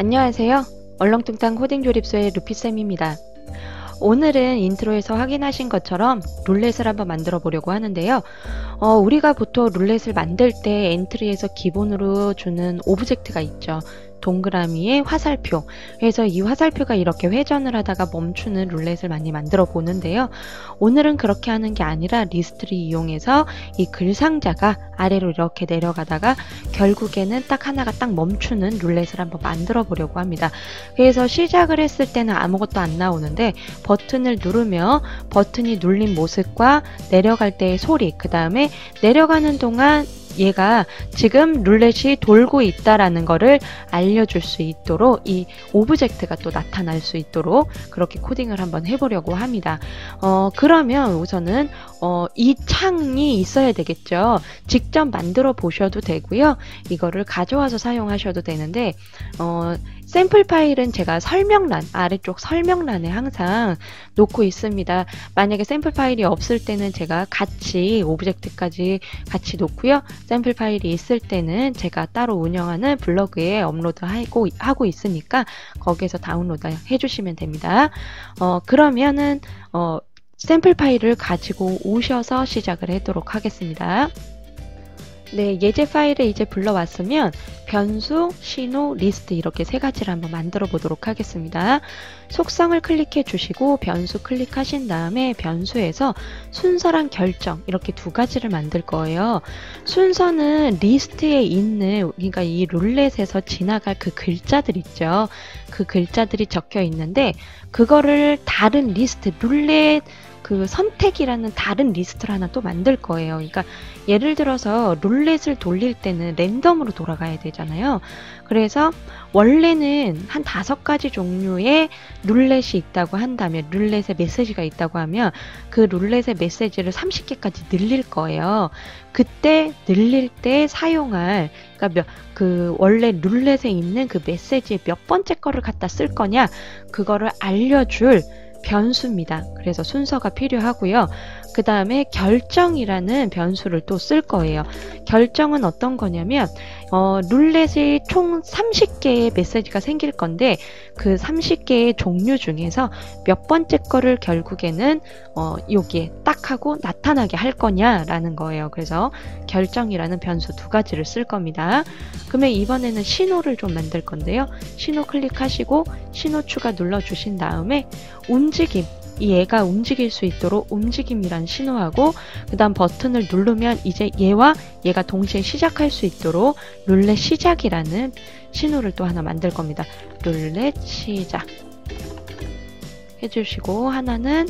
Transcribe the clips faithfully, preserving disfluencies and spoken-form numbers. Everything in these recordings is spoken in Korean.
안녕하세요. 얼렁뚱땅 코딩 조립소의 루피쌤입니다. 오늘은 인트로에서 확인하신 것처럼 룰렛을 한번 만들어 보려고 하는데요. 어, 우리가 보통 룰렛을 만들 때 엔트리에서 기본으로 주는 오브젝트가 있죠. 동그라미의 화살표. 그래서 이 화살표가 이렇게 회전을 하다가 멈추는 룰렛을 많이 만들어 보는데요. 오늘은 그렇게 하는 게 아니라 리스트를 이용해서 이 글상자가 아래로 이렇게 내려가다가 결국에는 딱 하나가 딱 멈추는 룰렛을 한번 만들어 보려고 합니다. 그래서 시작을 했을 때는 아무것도 안 나오는데 버튼을 누르며 버튼이 눌린 모습과 내려갈 때의 소리, 그 다음에 내려가는 동안 얘가 지금 룰렛이 돌고 있다라는 거를 알려줄 수 있도록 이 오브젝트가 또 나타날 수 있도록 그렇게 코딩을 한번 해보려고 합니다. 어, 그러면 우선은 어, 이 창이 있어야 되겠죠. 직접 만들어 보셔도 되고요. 이거를 가져와서 사용하셔도 되는데 어, 샘플 파일은 제가 설명란, 아래쪽 설명란에 항상 놓고 있습니다. 만약에 샘플 파일이 없을 때는 제가 같이 오브젝트까지 같이 놓고요. 샘플 파일이 있을 때는 제가 따로 운영하는 블로그에 업로드하고 하고 있으니까 거기에서 다운로드 해주시면 됩니다. 어, 그러면은 어, 샘플 파일을 가지고 오셔서 시작을 하도록 하겠습니다. 네, 예제 파일을 이제 불러왔으면 변수, 신호, 리스트 이렇게 세 가지를 한번 만들어 보도록 하겠습니다. 속성을 클릭해 주시고 변수 클릭하신 다음에 변수에서 순서랑 결정 이렇게 두 가지를 만들 거예요. 순서는 리스트에 있는, 그러니까 이 룰렛에서 지나갈 그 글자들 있죠. 그 글자들이 적혀 있는데 그거를 다른 리스트, 룰렛 그 선택이라는 다른 리스트를 하나 또 만들 거예요. 그러니까 예를 들어서 룰렛을 돌릴 때는 랜덤으로 돌아가야 되잖아요. 그래서 원래는 한 다섯 가지 종류의 룰렛이 있다고 한다면, 룰렛의 메시지가 있다고 하면 그 룰렛의 메시지를 삼십 개까지 늘릴 거예요. 그때 늘릴 때 사용할, 그러니까 몇, 그 원래 룰렛에 있는 그 메시지의 몇 번째 거를 갖다 쓸 거냐, 그거를 알려줄 변수입니다. 그래서 순서가 필요하고요. 그 다음에 결정이라는 변수를 또 쓸 거예요. 결정은 어떤 거냐면 어, 룰렛이 총 삼십 개의 메시지가 생길 건데 그 삼십 개의 종류 중에서 몇 번째 거를 결국에는 어, 여기에 딱 하고 나타나게 할 거냐라는 거예요. 그래서 결정이라는 변수 두 가지를 쓸 겁니다. 그러면 이번에는 신호를 좀 만들 건데요. 신호 클릭하시고 신호 추가 눌러주신 다음에 움직임, 이 얘가 움직일 수 있도록 움직임이란 신호하고 그 다음 버튼을 누르면 이제 얘와 얘가 동시에 시작할 수 있도록 룰렛 시작이라는 신호를 또 하나 만들 겁니다. 룰렛 시작 해주시고 하나는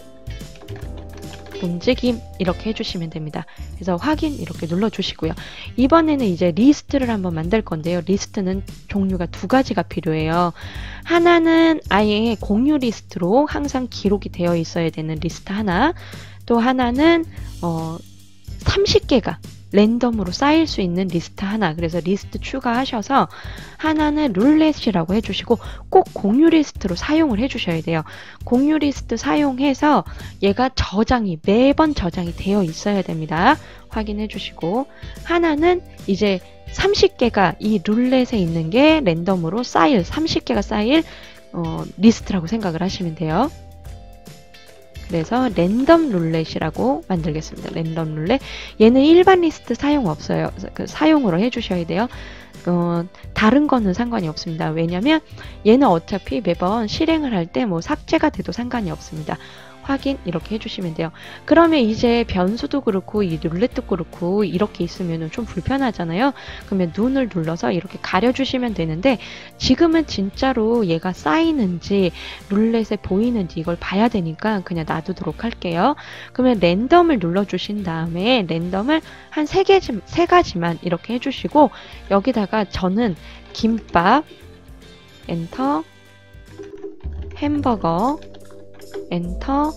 움직임 이렇게 해주시면 됩니다. 그래서 확인 이렇게 눌러주시고요. 이번에는 이제 리스트를 한번 만들 건데요. 리스트는 종류가 두 가지가 필요해요. 하나는 아예 공유 리스트로 항상 기록이 되어 있어야 되는 리스트 하나, 또 하나는 어, 삼십 개가 랜덤으로 쌓일 수 있는 리스트 하나. 그래서 리스트 추가하셔서 하나는 룰렛이라고 해주시고 꼭 공유 리스트로 사용을 해주셔야 돼요. 공유 리스트 사용해서 얘가 저장이 매번 저장이 되어 있어야 됩니다. 확인해 주시고 하나는 이제 삼십 개가 이 룰렛에 있는 게 랜덤으로 쌓일 삼십 개가 쌓일 어, 리스트라고 생각을 하시면 돼요. 그래서 랜덤 룰렛이라고 만들겠습니다. 랜덤 룰렛. 얘는 일반 리스트 사용 없어요. 그 사용으로 해주셔야 돼요. 어, 다른 거는 상관이 없습니다. 왜냐면 얘는 어차피 매번 실행을 할 때 뭐 삭제가 돼도 상관이 없습니다. 확인 이렇게 해주시면 돼요. 그러면 이제 변수도 그렇고 이 룰렛도 그렇고 이렇게 있으면 좀 불편하잖아요. 그러면 눈을 눌러서 이렇게 가려주시면 되는데 지금은 진짜로 얘가 쌓이는지 룰렛에 보이는지 이걸 봐야 되니까 그냥 놔두도록 할게요. 그러면 랜덤을 눌러주신 다음에 랜덤을 한 세 개, 세 가지만 이렇게 해주시고 여기다가 저는 김밥, 엔터, 햄버거, 엔터,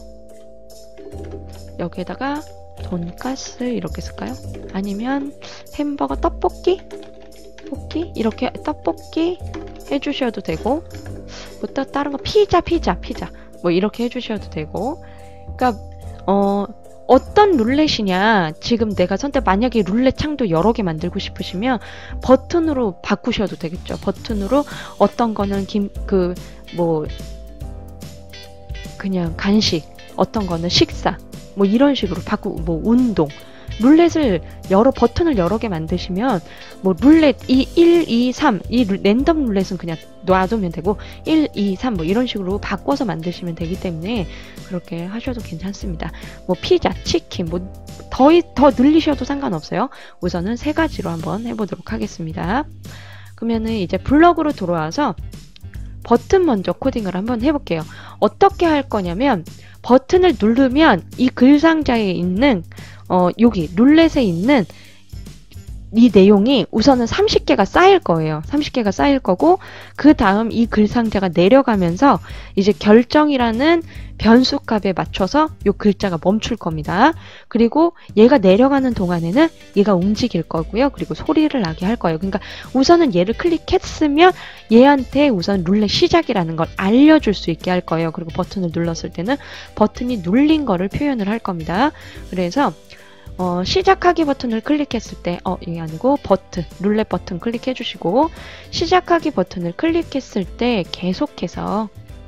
여기에다가 돈가스 이렇게 쓸까요? 아니면 햄버거, 떡볶이? 떡볶이? 이렇게 떡볶이 해주셔도 되고 뭐 또 다른 거 피자, 피자, 피자 뭐 이렇게 해주셔도 되고 그러니까 어 어떤 룰렛이냐, 지금 내가 선택, 만약에 룰렛 창도 여러 개 만들고 싶으시면 버튼으로 바꾸셔도 되겠죠. 버튼으로 어떤 거는 김, 그, 뭐, 그냥 간식, 어떤 거는 식사, 뭐 이런 식으로 바꾸고, 뭐 운동, 룰렛을 여러 버튼을 여러 개 만드시면 뭐 룰렛 이, 일, 이, 삼 이 랜덤 룰렛은 그냥 놔두면 되고 일, 이, 삼 뭐 이런 식으로 바꿔서 만드시면 되기 때문에 그렇게 하셔도 괜찮습니다. 뭐 피자, 치킨 뭐 더 더 늘리셔도 상관없어요. 우선은 세 가지로 한번 해보도록 하겠습니다. 그러면은 이제 블럭으로 돌아와서 버튼 먼저 코딩을 한번 해볼게요. 어떻게 할 거냐면 버튼을 누르면 이 글상자에 있는 어, 여기 룰렛에 있는 이 내용이 우선은 삼십 개가 쌓일 거예요. 삼십 개가 쌓일 거고 그 다음 이 글상자가 내려가면서 이제 결정이라는 변수값에 맞춰서 이 글자가 멈출 겁니다. 그리고 얘가 내려가는 동안에는 얘가 움직일 거고요. 그리고 소리를 나게 할 거예요. 그러니까 우선은 얘를 클릭했으면 얘한테 우선 룰렛 시작이라는 걸 알려줄 수 있게 할 거예요. 그리고 버튼을 눌렀을 때는 버튼이 눌린 거를 표현을 할 겁니다. 그래서 어, 시작하기 버튼을 클릭했을 때, 어, 이게 아니고 버튼, 룰렛 버튼 클릭해 주시고 시작하기 버튼을 클릭했을 때 계속해서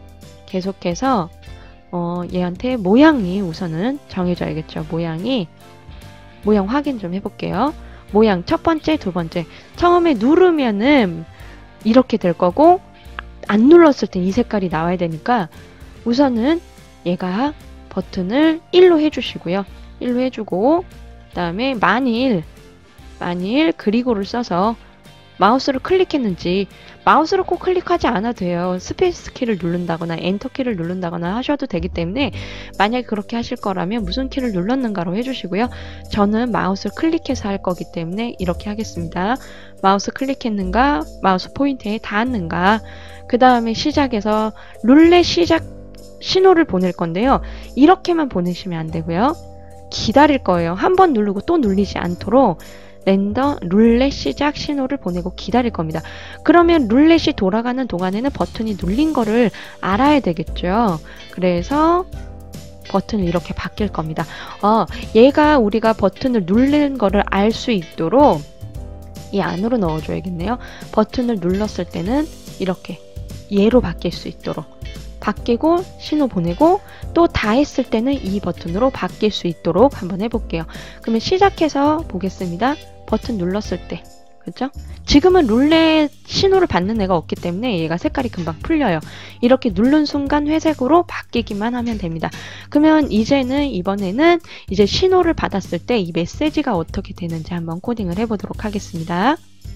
계속해서 어, 얘한테 모양이 우선은 정해져야겠죠. 모양이 모양 확인 좀 해볼게요. 모양 첫 번째, 두 번째 처음에 누르면은 이렇게 될 거고 안 눌렀을 때 이 색깔이 나와야 되니까 우선은 얘가 버튼을 일로 해주시고요. 일로 해주고 그 다음에 만일 만일 그리고를 써서 마우스를 클릭했는지 마우스를 꼭 클릭하지 않아도 돼요. 스페이스 키를 누른다거나 엔터 키를 누른다거나 하셔도 되기 때문에 만약에 그렇게 하실 거라면 무슨 키를 눌렀는가로 해주시고요. 저는 마우스를 클릭해서 할 거기 때문에 이렇게 하겠습니다. 마우스 클릭했는가, 마우스 포인트에 닿았는가, 그 다음에 시작해서 룰렛 시작 신호를 보낼 건데요. 이렇게만 보내시면 안 되고요. 기다릴 거예요. 한 번 누르고 또 눌리지 않도록 랜덤 룰렛 시작 신호를 보내고 기다릴 겁니다. 그러면 룰렛이 돌아가는 동안에는 버튼이 눌린 거를 알아야 되겠죠. 그래서 버튼을 이렇게 바뀔 겁니다. 어, 얘가 우리가 버튼을 누른 거를 알 수 있도록 이 안으로 넣어줘야겠네요. 버튼을 눌렀을 때는 이렇게 얘로 바뀔 수 있도록 바뀌고 신호 보내고 또 다 했을 때는 이 버튼으로 바뀔 수 있도록 한번 해볼게요. 그러면 시작해서 보겠습니다. 버튼 눌렀을 때, 그렇죠? 지금은 룰렛 신호를 받는 애가 없기 때문에 얘가 색깔이 금방 풀려요. 이렇게 누른 순간 회색으로 바뀌기만 하면 됩니다. 그러면 이제는 이번에는 이제 신호를 받았을 때 이 메시지가 어떻게 되는지 한번 코딩을 해보도록 하겠습니다.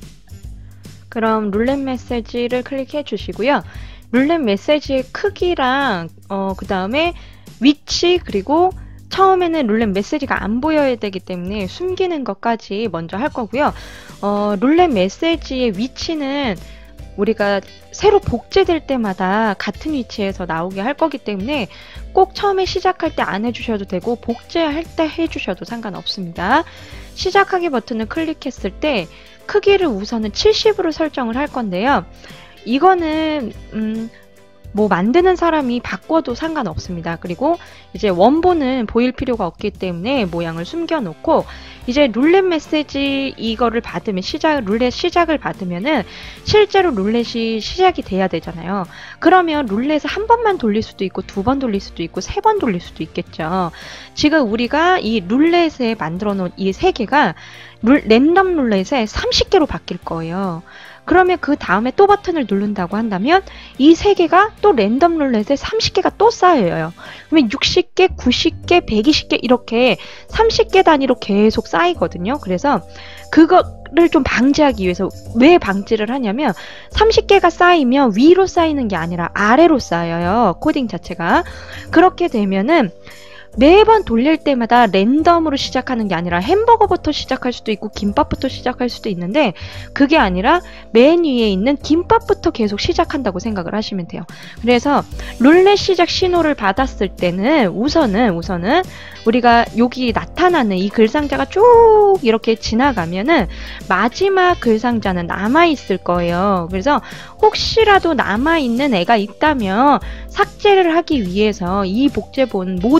그럼 룰렛 메시지를 클릭해 주시고요. 룰렛 메시지의 크기랑 어, 그 다음에 위치 그리고 처음에는 룰렛 메시지가 안 보여야 되기 때문에 숨기는 것까지 먼저 할 거고요. 어, 룰렛 메시지의 위치는 우리가 새로 복제될 때마다 같은 위치에서 나오게 할 거기 때문에 꼭 처음에 시작할 때 안 해주셔도 되고 복제할 때 해주셔도 상관없습니다. 시작하기 버튼을 클릭했을 때 크기를 우선은 칠십으로 설정을 할 건데요. 이거는 음, 뭐 만드는 사람이 바꿔도 상관없습니다. 그리고 이제 원본은 보일 필요가 없기 때문에 모양을 숨겨놓고 이제 룰렛 메시지 이거를 받으면 시작 룰렛 시작을 받으면은 실제로 룰렛이 시작이 돼야 되잖아요. 그러면 룰렛을 한 번만 돌릴 수도 있고 두 번 돌릴 수도 있고 세 번 돌릴 수도 있겠죠. 지금 우리가 이 룰렛에 만들어 놓은 이 세 개가 룰, 랜덤 룰렛에 삼십 개로 바뀔 거예요. 그러면 그 다음에 또 버튼을 누른다고 한다면 이 세 개가 또 랜덤 룰렛에 삼십 개가 또 쌓여요. 그러면 육십 개, 구십 개, 백이십 개 이렇게 삼십 개 단위로 계속 쌓이거든요. 그래서 그거를 좀 방지하기 위해서 왜 방지를 하냐면 삼십 개가 쌓이면 위로 쌓이는 게 아니라 아래로 쌓여요. 코딩 자체가. 그렇게 되면은 매번 돌릴 때마다 랜덤으로 시작하는 게 아니라 햄버거부터 시작할 수도 있고 김밥부터 시작할 수도 있는데 그게 아니라 맨 위에 있는 김밥부터 계속 시작한다고 생각을 하시면 돼요. 그래서 룰렛 시작 신호를 받았을 때는 우선은 우선은 우리가 여기 나타나는 이 글상자가 쭉 이렇게 지나가면은 마지막 글상자는 남아있을 거예요. 그래서 혹시라도 남아있는 애가 있다면 삭제를 하기 위해서 이 복제본 모든 복제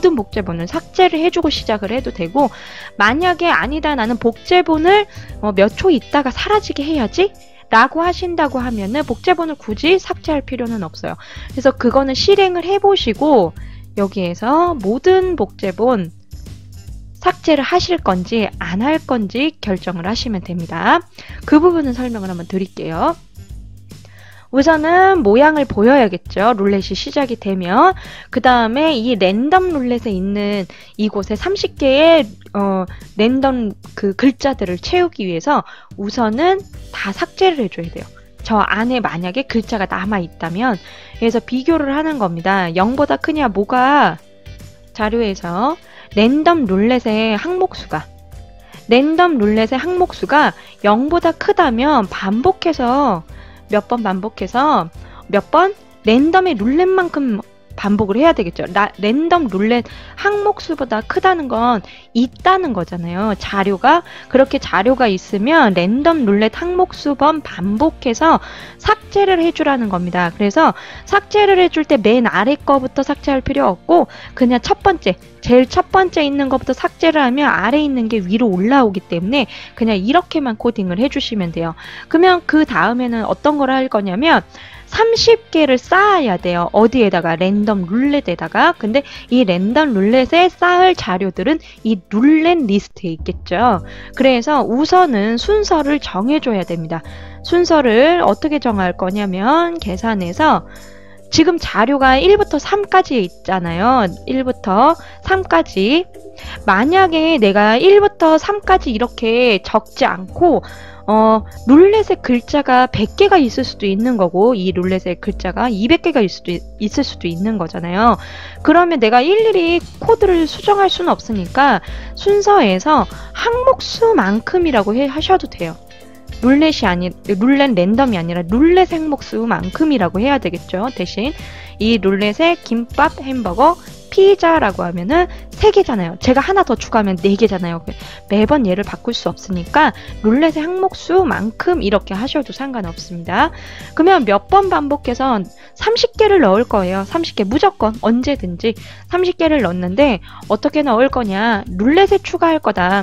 복제본을 삭제를 해주고 시작을 해도 되고, 만약에 아니다 나는 복제본을 어, 몇 초 있다가 사라지게 해야지 라고 하신다고 하면은 복제본을 굳이 삭제할 필요는 없어요. 그래서 그거는 실행을 해보시고 여기에서 모든 복제본 삭제를 하실 건지 안 할 건지 결정을 하시면 됩니다. 그 부분은 설명을 한번 드릴게요. 우선은 모양을 보여야겠죠. 룰렛이 시작이 되면. 그 다음에 이 랜덤 룰렛에 있는 이곳에 삼십 개의 어, 랜덤 그 글자들을 채우기 위해서 우선은 다 삭제를 해줘야 돼요. 저 안에 만약에 글자가 남아있다면. 그래서 비교를 하는 겁니다. 영보다 크냐 뭐가 자료에서 랜덤 룰렛의 항목수가 랜덤 룰렛의 항목수가 영보다 크다면 반복해서 몇 번 반복해서 몇 번 랜덤의 룰렛만큼 반복을 해야 되겠죠. 라, 랜덤 룰렛 항목수보다 크다는 건 있다는 거잖아요. 자료가 그렇게 자료가 있으면 랜덤 룰렛 항목수 번 반복해서 삭제를 해주라는 겁니다. 그래서 삭제를 해줄 때 맨 아래 거부터 삭제할 필요 없고 그냥 첫 번째 제일 첫 번째 있는 것부터 삭제를 하면 아래 있는 게 위로 올라오기 때문에 그냥 이렇게만 코딩을 해주시면 돼요. 그러면 그 다음에는 어떤 걸 할 거냐면 삼십 개를 쌓아야 돼요. 어디에다가? 랜덤 룰렛에다가. 근데 이 랜덤 룰렛에 쌓을 자료들은 이 룰렛 리스트에 있겠죠. 그래서 우선은 순서를 정해줘야 됩니다. 순서를 어떻게 정할 거냐면 계산해서 지금 자료가 일부터 삼까지 있잖아요. 일부터 삼까지. 만약에 내가 일부터 삼까지 이렇게 적지 않고 어, 룰렛의 글자가 백 개가 있을 수도 있는 거고 이 룰렛의 글자가 이백 개가 있을 수도, 있을 수도 있는 거잖아요. 그러면 내가 일일이 코드를 수정할 수는 없으니까 순서에서 항목수만큼이라고 해, 하셔도 돼요. 룰렛이 아니, 룰렛 랜덤이 아니라 룰렛 항목수만큼이라고 해야 되겠죠. 대신 이 룰렛의 김밥, 햄버거, 피자라고 하면은 세 개잖아요. 제가 하나 더 추가하면 네 개잖아요. 매번 얘를 바꿀 수 없으니까 룰렛의 항목수만큼 이렇게 하셔도 상관없습니다. 그러면 몇 번 반복해서 삼십 개를 넣을 거예요. 삼십 개 무조건 언제든지 삼십 개를 넣는데 어떻게 넣을 거냐. 룰렛에 추가할 거다.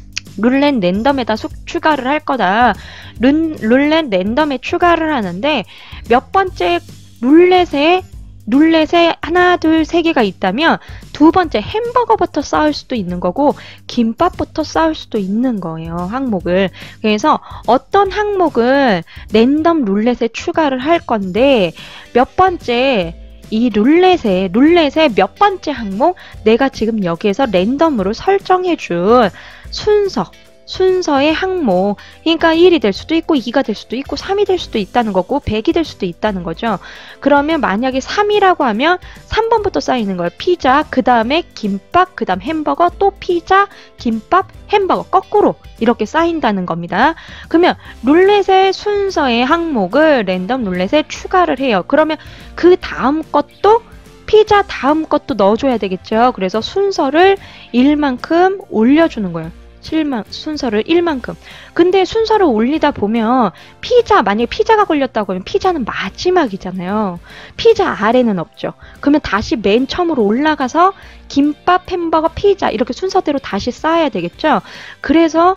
룰렛 랜덤에다 수, 추가를 할 거다. 룰, 룰렛 랜덤에 추가를 하는데 몇 번째 룰렛에 룰렛에 하나, 둘, 세 개가 있다면 두 번째 햄버거부터 쌓을 수도 있는 거고 김밥부터 쌓을 수도 있는 거예요. 항목을. 그래서 어떤 항목을 랜덤 룰렛에 추가를 할 건데 몇 번째 이 룰렛에 룰렛의 몇 번째 항목 내가 지금 여기에서 랜덤으로 설정해 준 순서 순서의 항목, 그러니까 일이 될 수도 있고 이가 될 수도 있고 삼이 될 수도 있다는 거고 백이 될 수도 있다는 거죠. 그러면 만약에 삼이라고 하면 삼 번부터 쌓이는 거예요. 피자, 그 다음에 김밥, 그 다음 햄버거, 또 피자, 김밥, 햄버거 거꾸로 이렇게 쌓인다는 겁니다. 그러면 룰렛의 순서의 항목을 랜덤 룰렛에 추가를 해요. 그러면 그 다음 것도 피자 다음 것도 넣어줘야 되겠죠. 그래서 순서를 일만큼 올려주는 거예요. 칠만, 순서를 일만큼. 근데 순서를 올리다 보면 피자, 만약에 피자가 걸렸다고 하면 피자는 마지막이잖아요. 피자 아래는 없죠. 그러면 다시 맨 처음으로 올라가서 김밥, 햄버거, 피자 이렇게 순서대로 다시 쌓아야 되겠죠. 그래서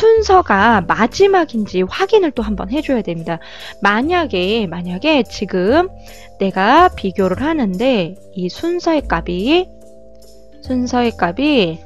순서가 마지막인지 확인을 또 한번 해줘야 됩니다. 만약에 만약에 지금 내가 비교를 하는데 이 순서의 값이 순서의 값이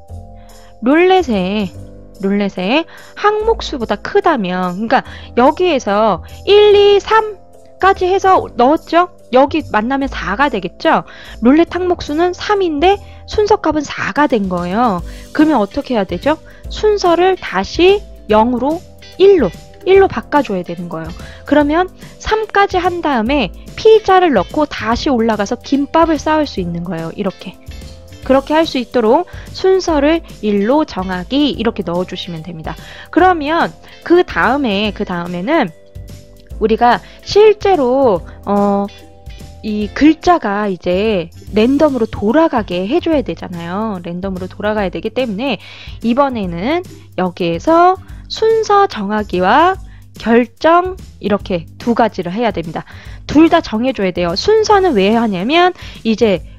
룰렛에 룰렛에 항목수보다 크다면, 그러니까 여기에서 일, 이, 삼까지 해서 넣었죠? 여기 만나면 사가 되겠죠? 룰렛 항목수는 삼인데 순서값은 사가 된 거예요. 그러면 어떻게 해야 되죠? 순서를 다시 영으로 일로 일로 바꿔줘야 되는 거예요. 그러면 삼까지 한 다음에 피자를 넣고 다시 올라가서 김밥을 쌓을 수 있는 거예요. 이렇게. 그렇게 할 수 있도록 순서를 일로 정하기 이렇게 넣어주시면 됩니다. 그러면 그 다음에 그 다음에는 우리가 실제로 어, 이 글자가 이제 랜덤으로 돌아가게 해줘야 되잖아요. 랜덤으로 돌아가야 되기 때문에 이번에는 여기에서 순서 정하기와 결정 이렇게 두 가지를 해야 됩니다. 둘 다 정해줘야 돼요. 순서는 왜 하냐면 이제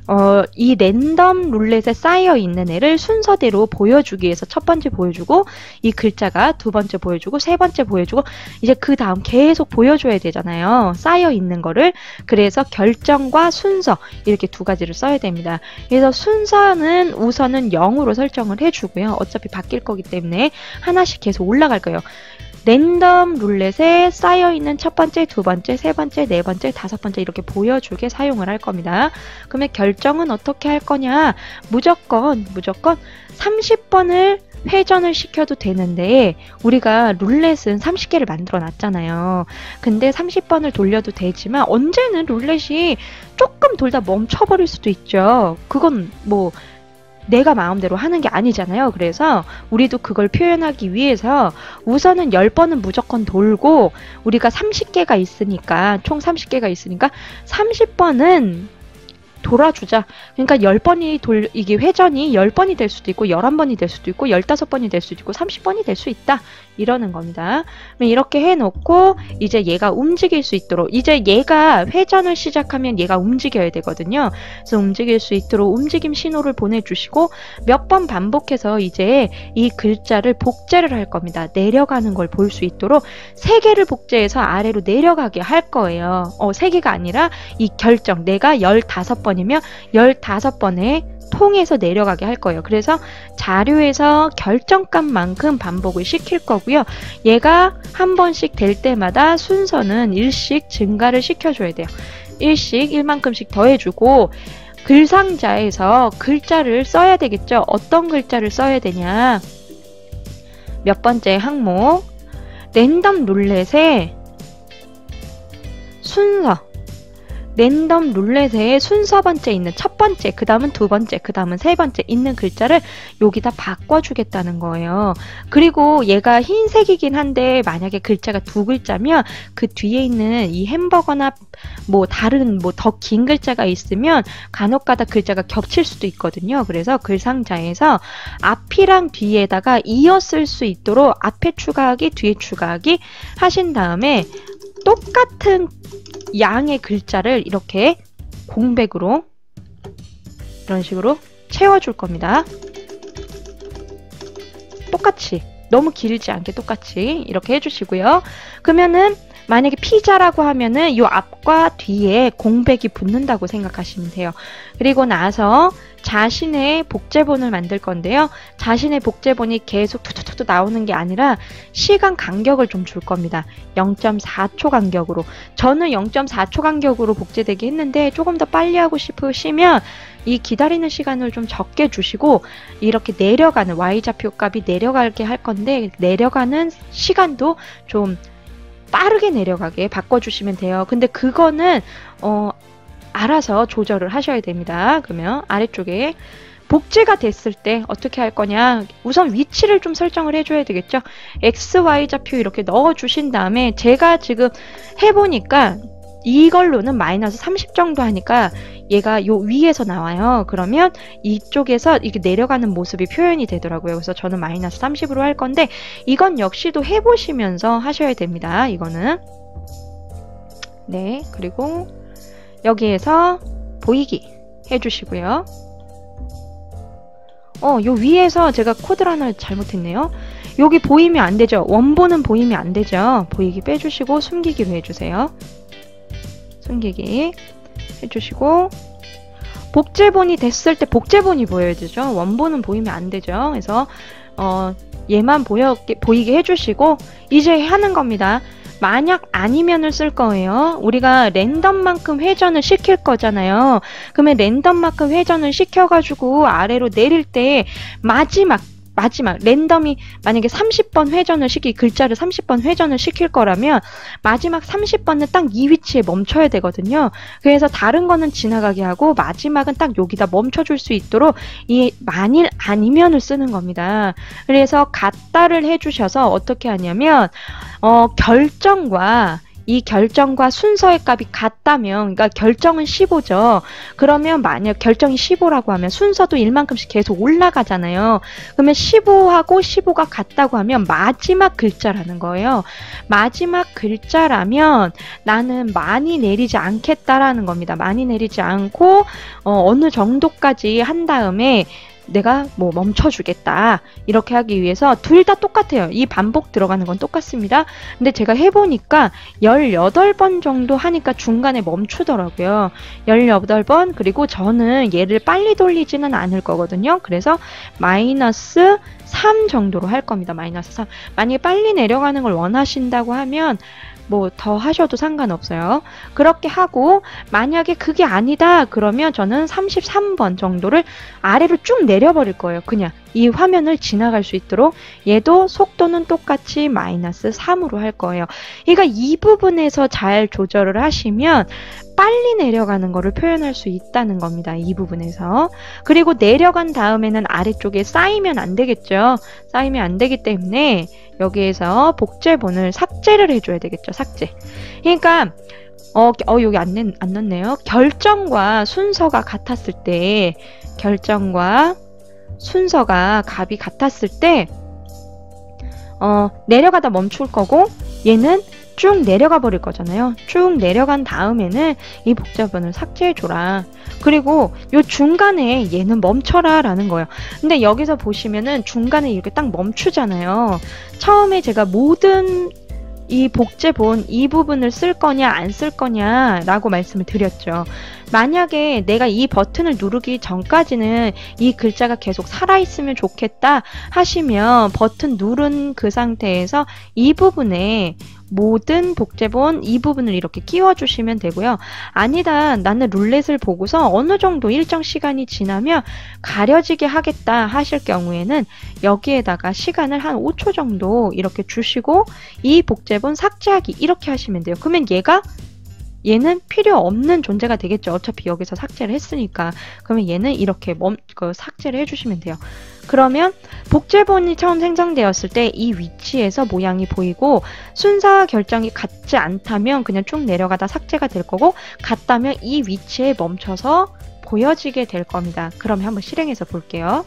어, 이 랜덤 룰렛에 쌓여 있는 애를 순서대로 보여주기 위해서 첫 번째 보여주고, 이 글자가 두 번째 보여주고, 세 번째 보여주고, 이제 그 다음 계속 보여줘야 되잖아요. 쌓여 있는 거를. 그래서 결정과 순서, 이렇게 두 가지를 써야 됩니다. 그래서 순서는 우선은 영으로 설정을 해주고요. 어차피 바뀔 거기 때문에 하나씩 계속 올라갈 거예요. 랜덤 룰렛에 쌓여있는 첫 번째, 두 번째, 세 번째, 네 번째, 다섯 번째 이렇게 보여주게 사용을 할 겁니다. 그러면 결정은 어떻게 할 거냐? 무조건 무조건 삼십 번을 회전을 시켜도 되는데 우리가 룰렛은 삼십 개를 만들어 놨잖아요. 근데 삼십 번을 돌려도 되지만 언제는 룰렛이 조금 돌다 멈춰버릴 수도 있죠. 그건 뭐 내가 마음대로 하는 게 아니잖아요. 그래서 우리도 그걸 표현하기 위해서 우선은 십 번은 무조건 돌고 우리가 삼십 개가 있으니까 총 삼십 개가 있으니까 삼십 번은 돌아주자. 그러니까 십 번이 돌, 이게 회전이 십 번이 될 수도 있고 열한 번이 될 수도 있고 십오 번이 될 수도 있고 삼십 번이 될 수 있다. 이러는 겁니다. 이렇게 해놓고 이제 얘가 움직일 수 있도록 이제 얘가 회전을 시작하면 얘가 움직여야 되거든요. 그래서 움직일 수 있도록 움직임 신호를 보내주시고 몇 번 반복해서 이제 이 글자를 복제를 할 겁니다. 내려가는 걸 볼 수 있도록 세 개를 복제해서 아래로 내려가게 할 거예요. 어, 세 개가 아니라 이 결정 내가 열다섯 번이면 열다섯 번에 통해서 내려가게 할 거예요. 그래서 자료에서 결정값만큼 반복을 시킬 거고요. 얘가 한 번씩 될 때마다 순서는 일씩 증가를 시켜줘야 돼요. 일씩 일만큼씩 더해주고 글상자에서 글자를 써야 되겠죠. 어떤 글자를 써야 되냐. 몇 번째 항목 랜덤 룰렛의 순서 랜덤 룰렛에 순서 번째 있는 첫 번째, 그 다음은 두 번째, 그 다음은 세 번째 있는 글자를 여기다 바꿔주겠다는 거예요. 그리고 얘가 흰색이긴 한데 만약에 글자가 두 글자면 그 뒤에 있는 이 햄버거나 뭐 다른 뭐 더 긴 글자가 있으면 간혹가다 글자가 겹칠 수도 있거든요. 그래서 글상자에서 앞이랑 뒤에다가 이어 쓸 수 있도록 앞에 추가하기, 뒤에 추가하기 하신 다음에 똑같은 양의 글자를 이렇게 공백으로 이런 식으로 채워줄 겁니다. 똑같이 너무 길지 않게 똑같이 이렇게 해주시고요. 그러면은 만약에 피자라고 하면은 이 앞과 뒤에 공백이 붙는다고 생각하시면 돼요. 그리고 나서 자신의 복제본을 만들 건데요. 자신의 복제본이 계속 툭툭툭 나오는 게 아니라 시간 간격을 좀 줄 겁니다. 영 점 사 초 간격으로. 저는 영 점 사 초 간격으로 복제되게 했는데 조금 더 빨리 하고 싶으시면 이 기다리는 시간을 좀 적게 주시고 이렇게 내려가는 와이좌표 값이 내려가게 할 건데 내려가는 시간도 좀 빠르게 내려가게 바꿔주시면 돼요. 근데 그거는 어 알아서 조절을 하셔야 됩니다. 그러면 아래쪽에 복제가 됐을 때 어떻게 할 거냐. 우선 위치를 좀 설정을 해줘야 되겠죠. 엑스, 와이 좌표 이렇게 넣어주신 다음에 제가 지금 해보니까 이걸로는 마이너스 삼십 정도 하니까 얘가 요 위에서 나와요. 그러면 이쪽에서 이렇게 내려가는 모습이 표현이 되더라고요. 그래서 저는 마이너스 삼십으로 할 건데 이건 역시도 해보시면서 하셔야 됩니다. 이거는 네, 그리고 여기에서 보이기 해주시고요. 어, 요 위에서 제가 코드를 하나 잘못했네요. 여기 보이면 안 되죠. 원본은 보이면 안 되죠. 보이기 빼주시고 숨기기로 해주세요. 숨기기 해주시고 복제본이 됐을 때 복제본이 보여야 되죠. 원본은 보이면 안 되죠. 그래서 어, 얘만 보여, 보이게 해주시고 이제 하는 겁니다. 만약 아니면을 쓸 거예요. 우리가 랜덤만큼 회전을 시킬 거잖아요. 그러면 랜덤만큼 회전을 시켜가지고 아래로 내릴 때 마지막 마지막 랜덤이 만약에 삼십 번 회전을 시키 글자를 삼십 번 회전을 시킬 거라면 마지막 삼십 번은 딱 이 위치에 멈춰야 되거든요. 그래서 다른 거는 지나가게 하고 마지막은 딱 여기다 멈춰줄 수 있도록 이 만일 아니면을 쓰는 겁니다. 그래서 같다를 해주셔서 어떻게 하냐면 어, 결정과 이 결정과 순서의 값이 같다면, 그러니까 결정은 십오죠. 그러면 만약 결정이 십오라고 하면 순서도 일만큼씩 계속 올라가잖아요. 그러면 십오하고 십오가 같다고 하면 마지막 글자라는 거예요. 마지막 글자라면 나는 많이 내리지 않겠다라는 겁니다. 많이 내리지 않고 어, 어느 정도까지 한 다음에 내가 뭐 멈춰주겠다 이렇게 하기 위해서 둘 다 똑같아요. 이 반복 들어가는 건 똑같습니다. 근데 제가 해보니까 열여덟 번 정도 하니까 중간에 멈추더라고요. 열여덟 번. 그리고 저는 얘를 빨리 돌리지는 않을 거거든요. 그래서 마이너스 삼 정도로 할 겁니다. 마이너스 삼. 만약에 빨리 내려가는 걸 원하신다고 하면 뭐 더 하셔도 상관없어요. 그렇게 하고 만약에 그게 아니다 그러면 저는 삼십삼 번 정도를 아래로 쭉 내려버릴 거예요. 그냥 이 화면을 지나갈 수 있도록 얘도 속도는 똑같이 마이너스 삼으로 할 거예요. 그러니까 이 부분에서 잘 조절을 하시면 빨리 내려가는 거를 표현할 수 있다는 겁니다. 이 부분에서. 그리고 내려간 다음에는 아래쪽에 쌓이면 안 되겠죠. 쌓이면 안 되기 때문에 여기에서 복제본을 삭제를 해줘야 되겠죠. 삭제. 그러니까 어, 어 여기 안, 낸, 안 넣네요. 결정과 순서가 같았을 때 결정과 순서가 값이 같았을 때 어, 내려가다 멈출 거고 얘는 쭉 내려가 버릴 거잖아요. 쭉 내려간 다음에는 이 복제본을 삭제해줘라. 그리고 요 중간에 얘는 멈춰라 라는 거예요. 근데 여기서 보시면은 중간에 이렇게 딱 멈추잖아요. 처음에 제가 모든 이 복제본 이 부분을 쓸 거냐 안 쓸 거냐 라고 말씀을 드렸죠. 만약에 내가 이 버튼을 누르기 전까지는 이 글자가 계속 살아있으면 좋겠다 하시면 버튼 누른 그 상태에서 이 부분에 모든 복제본 이 부분을 이렇게 끼워주시면 되고요. 아니다, 나는 룰렛을 보고서 어느 정도 일정 시간이 지나면 가려지게 하겠다 하실 경우에는 여기에다가 시간을 한 오 초 정도 이렇게 주시고 이 복제본 삭제하기 이렇게 하시면 돼요. 그러면 얘가 얘는 필요 없는 존재가 되겠죠. 어차피 여기서 삭제를 했으니까. 그러면 얘는 이렇게 멈, 그 삭제를 해주시면 돼요. 그러면 복제본이 처음 생성되었을 때 이 위치에서 모양이 보이고 순서 결정이 같지 않다면 그냥 쭉 내려가다 삭제가 될 거고 같다면 이 위치에 멈춰서 보여지게 될 겁니다. 그럼 한번 실행해서 볼게요.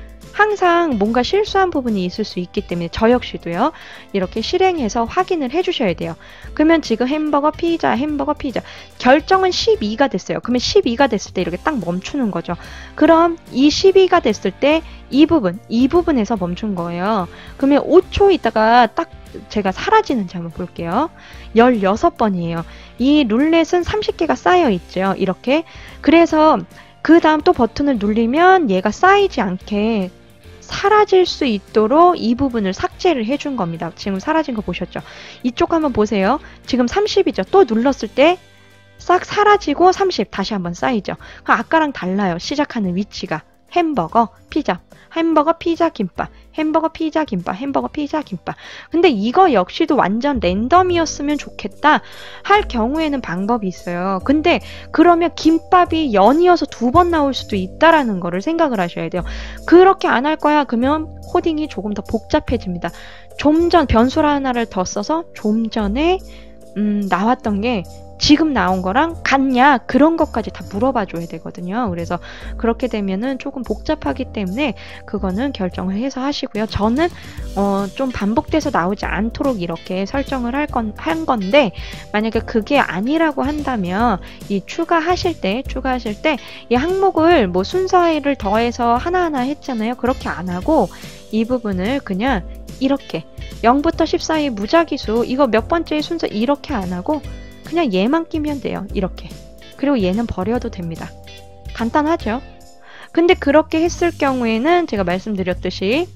항상 뭔가 실수한 부분이 있을 수 있기 때문에 저 역시도요. 이렇게 실행해서 확인을 해주셔야 돼요. 그러면 지금 햄버거, 피자, 햄버거, 피자 결정은 십이가 됐어요. 그러면 십이가 됐을 때 이렇게 딱 멈추는 거죠. 그럼 이 십이가 됐을 때 이 부분, 이 부분에서 멈춘 거예요. 그러면 오 초 있다가 딱 제가 사라지는지 한번 볼게요. 열여섯 번이에요. 이 룰렛은 삼십 개가 쌓여 있죠. 이렇게. 그래서 그 다음 또 버튼을 누르면 얘가 쌓이지 않게 사라질 수 있도록 이 부분을 삭제를 해준 겁니다. 지금 사라진 거 보셨죠? 이쪽 한번 보세요. 지금 삼십이죠. 또 눌렀을 때 싹 사라지고 삼십 다시 한번 쌓이죠. 아까랑 달라요. 시작하는 위치가. 햄버거, 피자, 햄버거, 피자, 김밥, 햄버거, 피자, 김밥, 햄버거, 피자, 김밥. 근데 이거 역시도 완전 랜덤이었으면 좋겠다 할 경우에는 방법이 있어요. 근데 그러면 김밥이 연이어서 두 번 나올 수도 있다라는 거를 생각을 하셔야 돼요. 그렇게 안 할 거야. 그러면 코딩이 조금 더 복잡해집니다. 좀 전 변수 하나를 더 써서 좀 전에 음, 나왔던 게 지금 나온 거랑 같냐 그런 것까지 다 물어봐 줘야 되거든요. 그래서 그렇게 되면은 조금 복잡하기 때문에 그거는 결정을 해서 하시고요. 저는 어, 좀 반복돼서 나오지 않도록 이렇게 설정을 할 건, 한 건데 만약에 그게 아니라고 한다면 이 추가하실 때 추가하실 때 이 항목을 뭐 순서를 더해서 하나하나 했잖아요. 그렇게 안 하고 이 부분을 그냥 이렇게 영부터 십 사이 무작위수 이거 몇 번째 순서 이렇게 안 하고 그냥 얘만 끼면 돼요. 이렇게. 그리고 얘는 버려도 됩니다. 간단하죠? 근데 그렇게 했을 경우에는 제가 말씀드렸듯이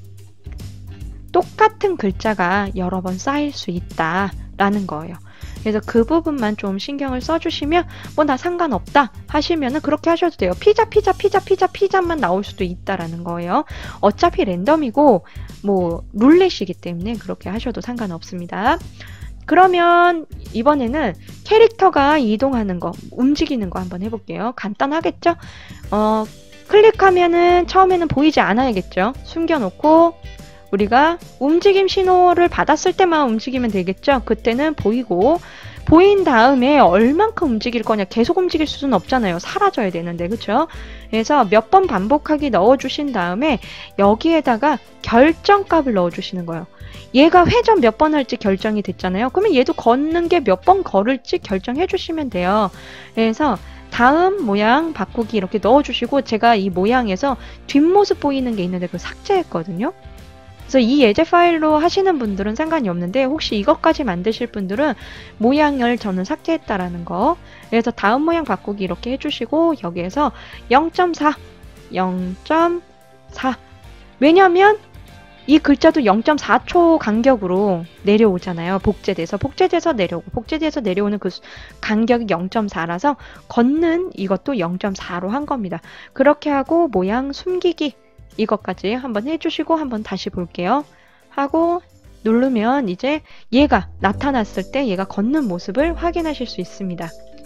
똑같은 글자가 여러 번 쌓일 수 있다라는 거예요. 그래서 그 부분만 좀 신경을 써주시면 뭐 나 상관없다 하시면은 그렇게 하셔도 돼요. 피자 피자 피자 피자 피자만 나올 수도 있다라는 거예요. 어차피 랜덤이고 뭐 룰렛이기 때문에 그렇게 하셔도 상관없습니다. 그러면 이번에는 캐릭터가 이동하는 거, 움직이는 거 한번 해볼게요. 간단하겠죠? 어, 클릭하면은 처음에는 보이지 않아야겠죠? 숨겨놓고 우리가 움직임 신호를 받았을 때만 움직이면 되겠죠? 그때는 보이고 보인 다음에 얼만큼 움직일 거냐, 계속 움직일 수는 없잖아요. 사라져야 되는데, 그쵸? 그래서 몇 번 반복하기 넣어주신 다음에 여기에다가 결정값을 넣어주시는 거예요. 얘가 회전 몇 번 할지 결정이 됐잖아요. 그러면 얘도 걷는 게 몇 번 걸을지 결정해 주시면 돼요. 그래서 다음 모양 바꾸기 이렇게 넣어주시고, 제가 이 모양에서 뒷모습 보이는 게 있는데 그걸 삭제했거든요. 그래서 이 예제 파일로 하시는 분들은 상관이 없는데, 혹시 이것까지 만드실 분들은 모양을 저는 삭제했다라는 거. 그래서 다음 모양 바꾸기 이렇게 해주시고, 여기에서 영 점 사, 영 점 사. 왜냐면 이 글자도 영 점 사 초 간격으로 내려오잖아요. 복제돼서 복제돼서 내려오고 복제돼서 내려오는 그 간격이 영 점 사라서 걷는 이것도 영 점 사로 한 겁니다. 그렇게 하고 모양 숨기기 이것까지 한번 해주시고 한번 다시 볼게요. 하고 누르면 이제 얘가 나타났을 때 얘가 걷는 모습을 확인하실 수 있습니다.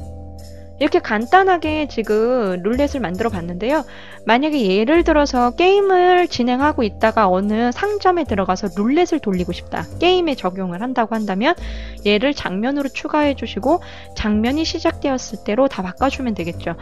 이렇게 간단하게 지금 룰렛을 만들어 봤는데요. 만약에 예를 들어서 게임을 진행하고 있다가 어느 상점에 들어가서 룰렛을 돌리고 싶다. 게임에 적용을 한다고 한다면 얘를 장면으로 추가해 주시고 장면이 시작되었을 때로 다 바꿔주면 되겠죠.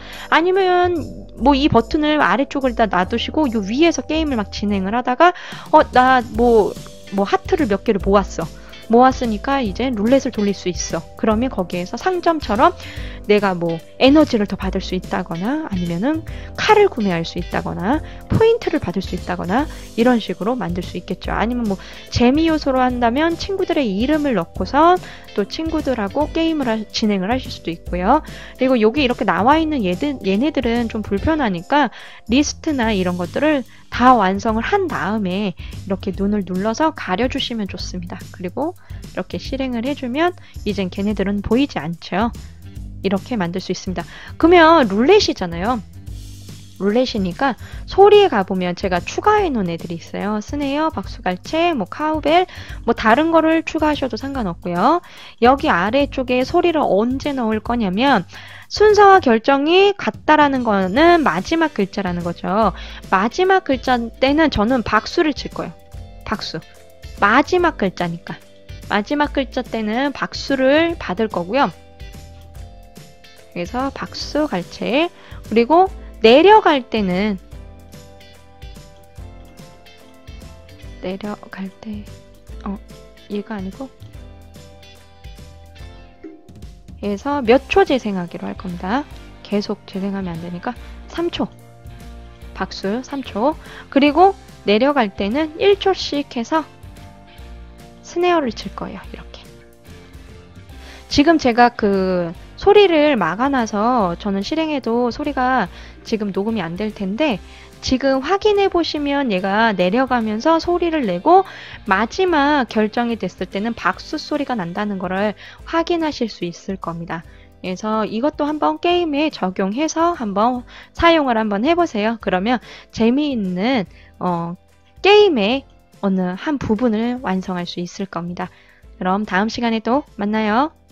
아니면 뭐 이 버튼을 아래쪽을 다 놔두시고 요 위에서 게임을 막 진행을 하다가 어 나 뭐 뭐 하트를 몇 개를 모았어. 모았으니까 이제 룰렛을 돌릴 수 있어. 그러면 거기에서 상점처럼 내가 뭐 에너지를 더 받을 수 있다거나 아니면은 칼을 구매할 수 있다거나 포인트를 받을 수 있다거나 이런 식으로 만들 수 있겠죠. 아니면 뭐 재미 요소로 한다면 친구들의 이름을 넣고선 또 친구들하고 게임을 하, 진행을 하실 수도 있고요. 그리고 여기 이렇게 나와 있는 얘들, 얘네들은 좀 불편하니까 리스트나 이런 것들을 다 완성을 한 다음에 이렇게 눈을 눌러서 가려주시면 좋습니다. 그리고 이렇게 실행을 해주면 이젠 걔네들은 보이지 않죠. 이렇게 만들 수 있습니다. 그러면 룰렛이잖아요. 룰렛이니까 소리에 가보면 제가 추가해 놓은 애들이 있어요. 스네어, 박수갈채, 뭐 카우벨, 뭐 다른 거를 추가하셔도 상관없고요. 여기 아래쪽에 소리를 언제 넣을 거냐면 순서와 결정이 같다라는 거는 마지막 글자라는 거죠. 마지막 글자 때는 저는 박수를 칠 거예요. 박수. 마지막 글자니까. 마지막 글자 때는 박수를 받을 거고요. 그래서 박수, 갈채. 그리고 내려갈 때는 내려갈 때 어, 얘가 아니고 그래서 몇 초 재생하기로 할 겁니다. 계속 재생하면 안 되니까 삼 초. 박수 삼 초. 그리고 내려갈 때는 일 초씩 해서 스네어를 칠 거예요. 이렇게. 지금 제가 그 소리를 막아놔서 저는 실행해도 소리가 지금 녹음이 안 될 텐데 지금 확인해 보시면 얘가 내려가면서 소리를 내고 마지막 결정이 됐을 때는 박수 소리가 난다는 거를 확인하실 수 있을 겁니다. 그래서 이것도 한번 게임에 적용해서 한번 사용을 한번 해보세요. 그러면 재미있는 어, 게임의 어느 한 부분을 완성할 수 있을 겁니다. 그럼 다음 시간에 또 만나요.